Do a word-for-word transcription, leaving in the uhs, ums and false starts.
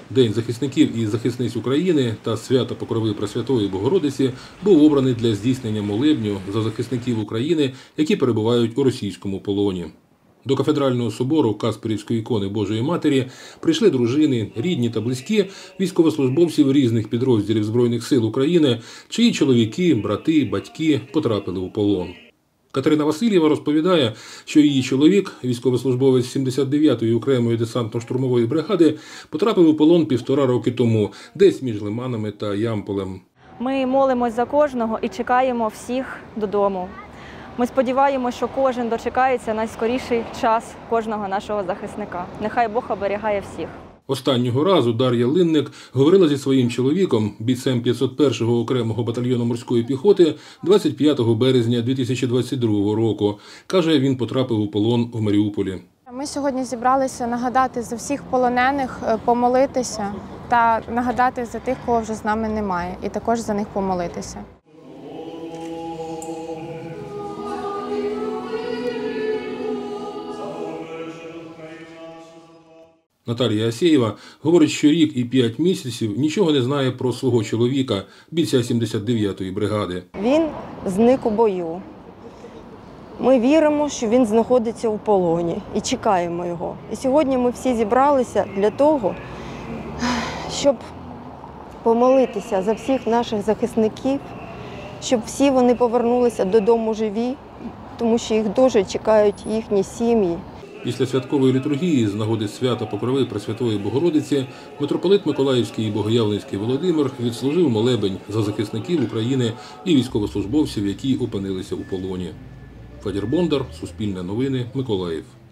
День захисників і захисниць України та свята Покрови Пресвятої Богородиці був обраний для здійснення молебню за захисників України, які перебувають у російському полоні. До кафедрального собору Касперівської ікони Божої Матері прийшли дружини, рідні та близькі військовослужбовців різних підрозділів Збройних сил України, чиї чоловіки, брати, батьки потрапили у полон. Катерина Васильєва розповідає, що її чоловік, військовослужбовець сімдесят дев'ятої окремої десантно-штурмової бригади, потрапив у полон півтора роки тому, десь між Лиманами та Ямполем. Ми молимось за кожного і чекаємо всіх додому. Ми сподіваємося, що кожен дочекається найскоріший час кожного нашого захисника. Нехай Бог оберігає всіх. Останнього разу Дар'я Линник говорила зі своїм чоловіком, бійцем п'ятсот першого окремого батальйону морської піхоти, двадцять п'ятого березня дві тисячі двадцять другого року. Каже, він потрапив у полон в Маріуполі. Ми сьогодні зібралися нагадати за всіх полонених, помолитися та нагадати за тих, кого вже з нами немає, і також за них помолитися. Наталія Асєєва говорить, що рік і п'ять місяців нічого не знає про свого чоловіка, бійця сімдесят дев'ятої бригади. Він зник у бою. Ми віримо, що він знаходиться у полоні і чекаємо його. І сьогодні ми всі зібралися для того, щоб помолитися за всіх наших захисників, щоб всі вони повернулися додому живі, тому що їх дуже чекають їхні сім'ї. Після святкової літургії з нагоди свята Покрови Пресвятої Богородиці митрополит Миколаївський і Богоявленський Володимир відслужив молебень за захисників України і військовослужбовців, які опинилися у полоні. Федір Бондар, Суспільне новини, Миколаїв.